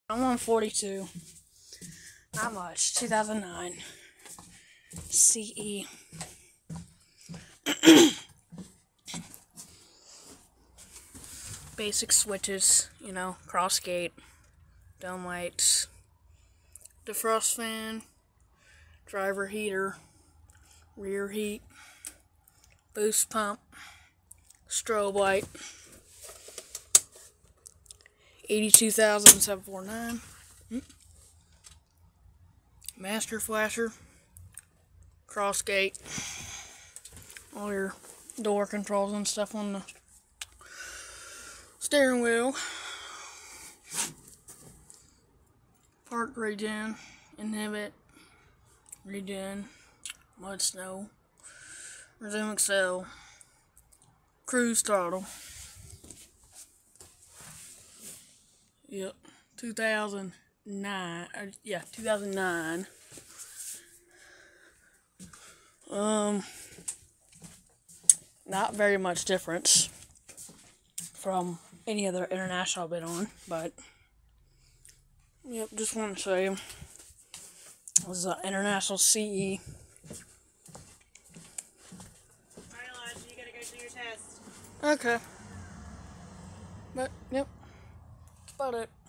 I'm on 42. Not much. 2009. CE. Basic switches, cross gate, dome lights, defrost fan, driver heater, rear heat, boost pump, strobe light, 82,749, master flasher, cross gate, all your door controls and stuff on the steering wheel, park regen, inhibit, regen, mud snow, resume excel, cruise throttle. Yep, 2009. 2009. Not very much difference from any other international I've been on, but yep, just want to show you. This is an international CE. Alright, Elijah, you gotta go do your test. Okay. But, yep, that's about it.